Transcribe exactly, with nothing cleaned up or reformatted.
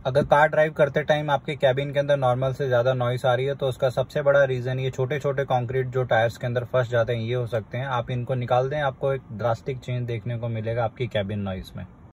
अगर car drive करते time आपके कैबिन के अंदर नॉर्मल से ज़्यादा नॉइस आ रही है तो उसका सबसे बड़ा रीज़न ये छोटे छोटे कंक्रीट जो टायर्स के अंदर फंस जाते हैं ये हो सकते हैं। आप इनको निकाल दें, आपको एक ड्रास्टिक चेंज देखने को मिलेगा आपकी कैबिन नॉइस में।